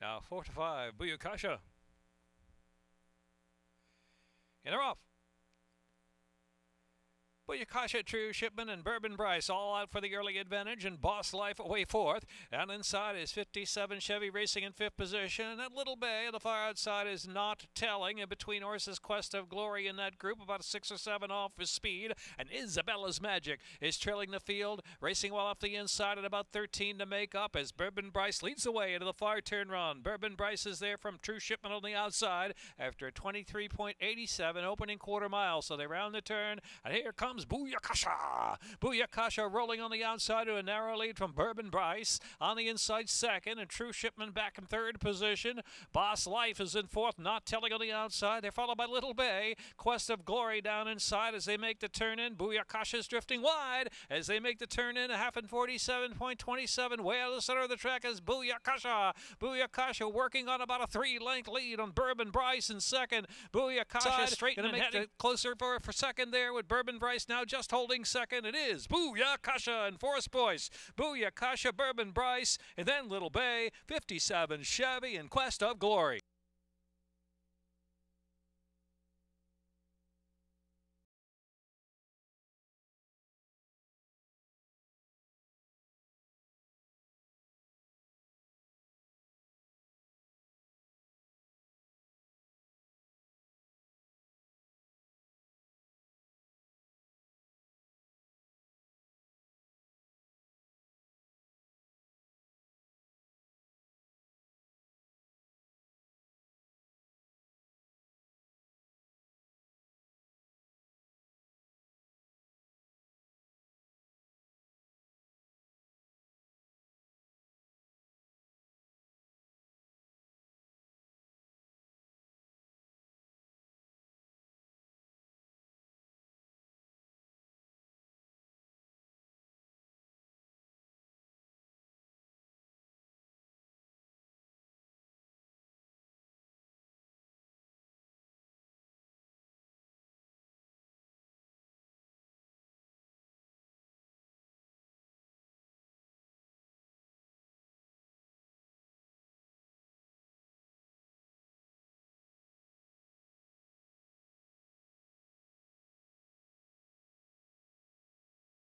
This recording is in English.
Now 4 to 5, Buyukasha. And they're off. Buyukasha, True Shipment, and Bourbon Bryce all out for the early advantage, and Boss Life away fourth. And inside is 57 Chevy racing in fifth position. And Little Bay on the far outside is Not Telling. In between horses, Quest of Glory in that group, about 6 or 7 off for speed. And Isabella's Magic is trailing the field, racing well off the inside at about 13 to make up as Bourbon Bryce leads the way into the far turn run. Bourbon Bryce is there from True Shipment on the outside after a 23.87 opening quarter mile. So they round the turn, and here comes Buyukasha. Buyukasha rolling on the outside to a narrow lead from Bourbon Bryce. On the inside second, and True Shipment back in third position. Boss Life is in fourth, Not Telling on the outside. They're followed by Little Bay. Quest of Glory down inside as they make the turn in. Buyukasha's drifting wide as they make the turn in. A half and 47.27. Way out of the center of the track is Buyukasha. Buyukasha working on about a 3-length lead on Bourbon Bryce in second. Buyukasha straight and heading closer for second there with Bourbon Bryce now just holding second. It is Buyukasha and Forest Boyce. Buyukasha, Bourbon Bryce, and then Little Bay, 57 Chevy, and Quest of Glory.